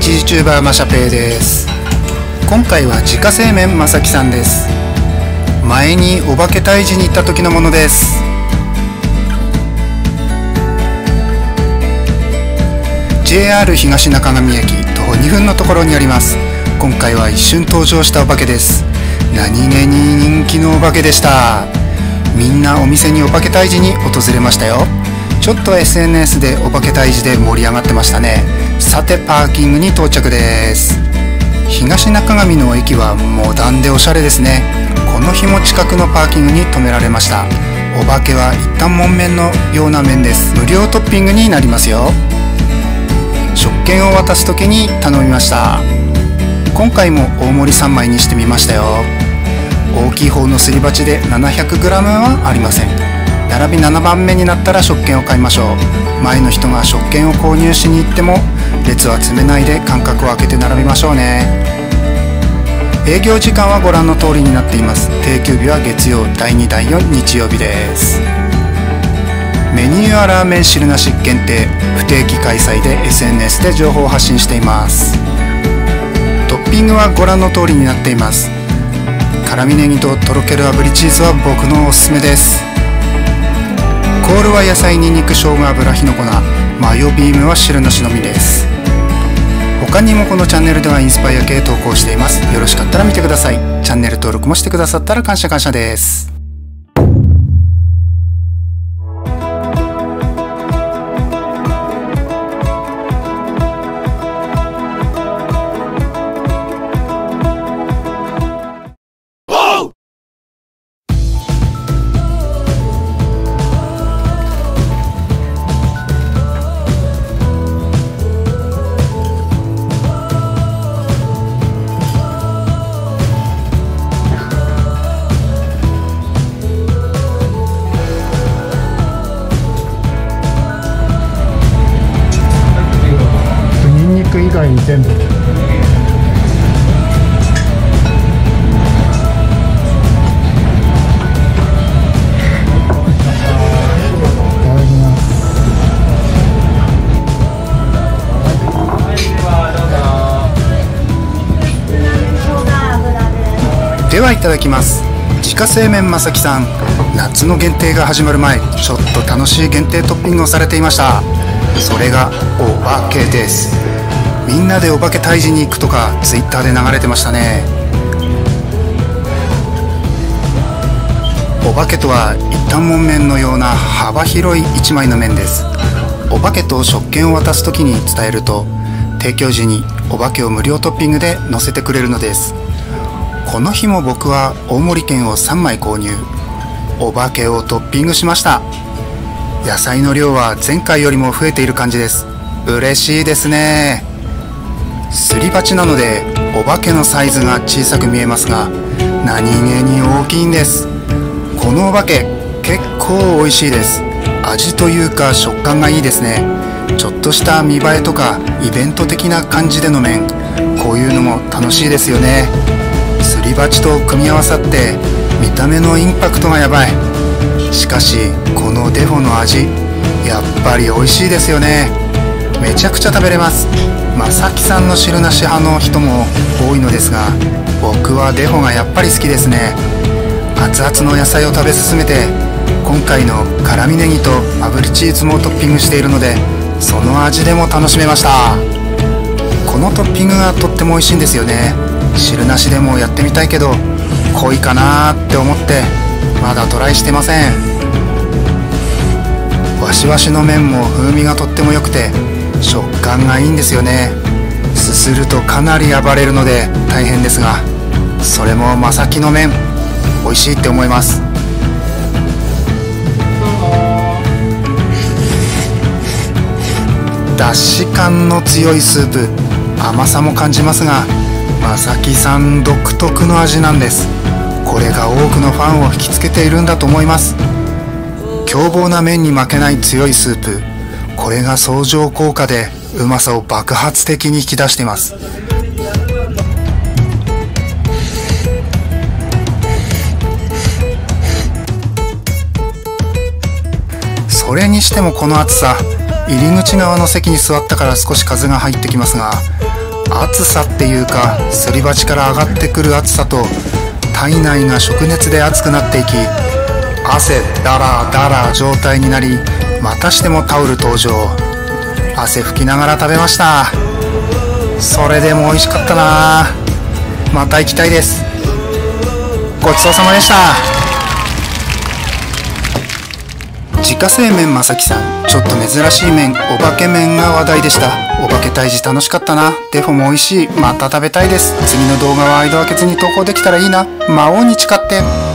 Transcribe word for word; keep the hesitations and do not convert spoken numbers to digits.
一 YouTuber マシャペイです。今回は自家製麺まさきさんです。前にお化け退治に行った時のものです。ジェイアール 東中上駅徒歩にふんのところにあります。今回は一瞬登場したお化けです。何気に人気のお化けでした。みんなお店にお化け退治に訪れましたよ。ちょっと エスエヌエス でお化け退治で盛り上がってましたね。さてパーキングに到着です。東中上の駅はモダンでおしゃれですね。この日も近くのパーキングに停められました。お化けは一旦門面のような麺です。無料トッピングになりますよ。食券を渡す時に頼みました。今回も大盛りさんまいにしてみましたよ。大きい方のすり鉢で ななひゃくグラム はありません。並びななばんめになったら食券を買いましょう。前の人が食券を購入しに行っても列は詰めないで間隔を空けて並びましょうね。営業時間はご覧の通りになっています。定休日は月曜、だいにだいよん日曜日です。メニューはラーメン汁なし限定、不定期開催で エスエヌエス で情報を発信しています。トッピングはご覧の通りになっています。辛味ネギととろける炙りチーズは僕のおすすめです。コールは野菜、にんにく、生姜、油、ひの粉、マヨビームは汁なしのみです。他にもこのチャンネルではインスパイア系投稿しています。よろしかったら見てください。チャンネル登録もしてくださったら感謝感謝です。 以外に全部ではいただきます。自家製麺まさきさん、夏の限定が始まる前、ちょっと楽しい限定トッピングをされていました。それがお化けです。みんなでお化け退治に行くとかツイッターで流れてましたね。お化けとは一旦門面のような幅広い一枚の面です。お化けと食券を渡す時に伝えると提供時にお化けを無料トッピングで載せてくれるのです。この日も僕は大盛り券をさんまい購入、お化けをトッピングしました。野菜の量は前回よりも増えている感じです。嬉しいですね。すり鉢なのでお化けのサイズが小さく見えますが何気に大きいんです。このお化け結構美味しいです。味というか食感がいいですね。ちょっとした見栄えとかイベント的な感じでの麺、こういうのも楽しいですよね。すり鉢と組み合わさって見た目のインパクトがやばい。しかしこのデフォの味やっぱり美味しいですよね。めちゃくちゃ食べれます。まさきさんの汁なし派の人も多いのですが僕はデフォがやっぱり好きですね。熱々の野菜を食べ進めて今回の辛味ネギと炙りチーズもトッピングしているのでその味でも楽しめました。このトッピングがとっても美味しいんですよね。汁なしでもやってみたいけど濃いかなーって思ってまだトライしてません。わしわしの麺も風味がとっても良くて食感がいいんですよね。すするとかなり暴れるので大変ですがそれもまさきの麺美味しいって思います。だし感の強いスープ、甘さも感じますがまさきさん独特の味なんです。これが多くのファンを引きつけているんだと思います。凶暴な麺に負けない強いスープ、これが相乗効果でうまさを爆発的に引き出しています。それにしてもこの暑さ、入り口側の席に座ったから少し風が入ってきますが、 暑さっていうか、すり鉢から上がってくる暑さと体内が灼熱で熱くなっていき、汗ダラダラ状態になり、またしてもタオル登場。汗拭きながら食べました。それでも美味しかったな。また行きたいです。ごちそうさまでした。自家製麺まさきさん、ちょっと珍しい麺、お化け麺が話題でした。お化け退治楽しかったな。デフォも美味しい。また食べたいです。次の動画は間を空けずに投稿できたらいいな。魔王に誓って。